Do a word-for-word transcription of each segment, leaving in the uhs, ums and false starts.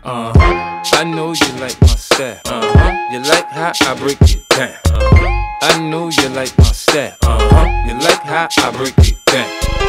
Uh-huh. I know you like my style. Uh-huh. You like how I break it down. Uh-huh. I know you like my style. Uh-huh. You like how I break it down.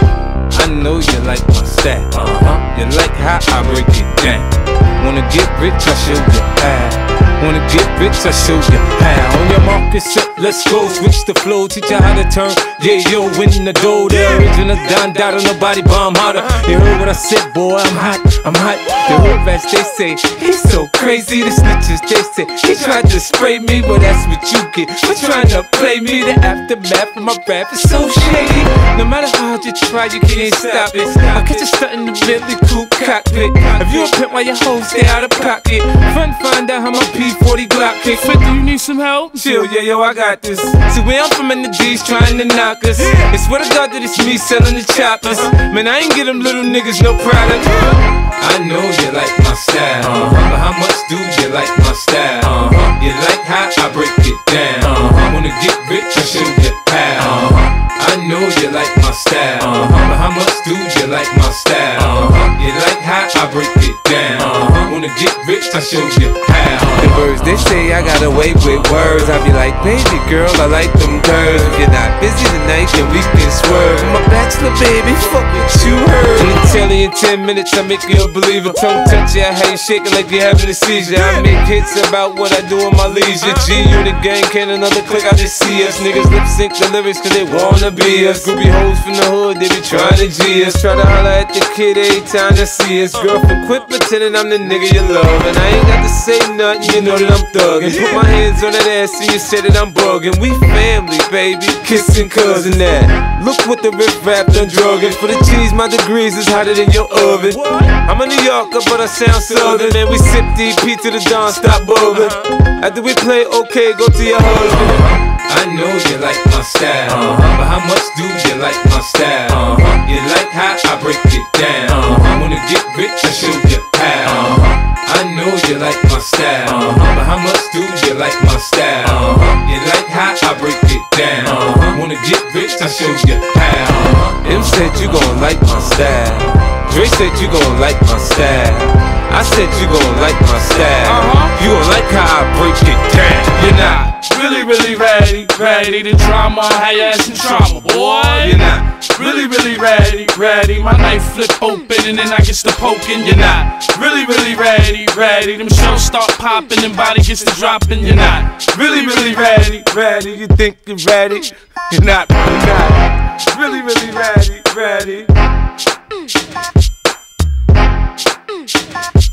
I know you like my style. Uh-huh. You like how I break it down. Wanna get rich, I show you how. Wanna get rich, I show you how. On your mark, get set, let's go. Switch the flow, teach you how to turn. Yeah, yo, in the dough. The original Don Dada, nobody bomb harder. You heard what I said, boy, I'm hot, I'm hot. The hoodrats, they say, he's so crazy. The snitches, they say, he tried to spray me. Well, that's what you get for trying to play me. The aftermath of my rap is so shady. No matter how hard you try, you can't stop it. I catch you stunting the Bentley Coupé cockpit. If you a pimp while your hoes stay out of pocket, fun find out how my P forty Glock kick. fifty, you need some help? Chill, yeah, yo, I got this. See, where I'm from in the D's trying to knock us. It's swear to God that it's me selling the choppers. Man, I ain't get them little niggas no product. I know you like my style, uh-huh. But how much do you like my style? Uh-huh. You like how I break it down. Uh-huh. Wanna get rich, I show you how. Uh-huh. I know you like my style, uh-huh. But how much do you like my style? Uh-huh. You like how I break it down. Uh-huh. Wanna get rich, I show you how. The birds, they say I got away with words. I be like, baby girl, I like them curves. If you're not busy tonight, then we can swerve. I'm a bachelor, baby, fuck what you heard. I'm gonna tell you in ten minutes, I make you a believer. Tongue touch you, I how you shaking like you're having a seizure. I make hits about what I do in my leisure. G-Unit gang, can another click, I just see us. Niggas lip sync the lyrics cause they wanna be us. Groupie hoes from the hood, they be trying to G us. Try to holler at the kid every time they see us. Girlfriend, quit pretending I'm the nigga you love. And I ain't got to say nothing, you know that I'm thuggin'. Put my hands on that ass and you say that I'm buggin'. We family, baby, kissing cousin that. Look what the riff rap done druggin'. For the cheese, my degrees is hotter than your oven. I'm a New Yorker, but I sound southern. Man, we sip D P to the dawn, stop buggin'. After we play, okay, go to your husband. I know you like my style, uh-huh. But how much do you like my style? Uh-huh. You like how I break it down. Uh-huh. Wanna get rich, I show you how. Uh-huh. I know you like my style, uh-huh. But how much do you like my style? Uh-huh. You like how I break it down. Uh-huh. Wanna get rich, I show you how. Uh-huh. M said you gon' like my style. Dre said you gon' like my style. I said you gon' like my style. Uh-huh. You gon' like how I break it down. You're not really, really ready, ready to drama, have your ass in trauma, boy. You're not really, really ready, ready. My knife flip open and then I get to poking. You're not really, really ready, ready. Them shells start popping and body gets to dropping. You're not really, really ready, ready. You think you're ready? You're not, you're not really, really ready, ready.